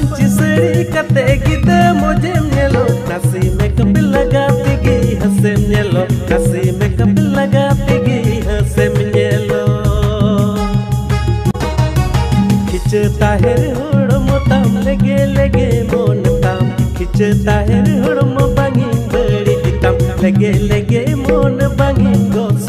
पंची सड़ी कते गिदे मुझे नेलो नसी में कब लगाती गई हंसे नेलो नसी में कब लगाती गई हंसे नेलो खिंचता है हुड़म ताम लगे लगे मोन ताम खिंचता है हुड़म बांगी बड़ी ताम लगे लगे मोन बांगी गो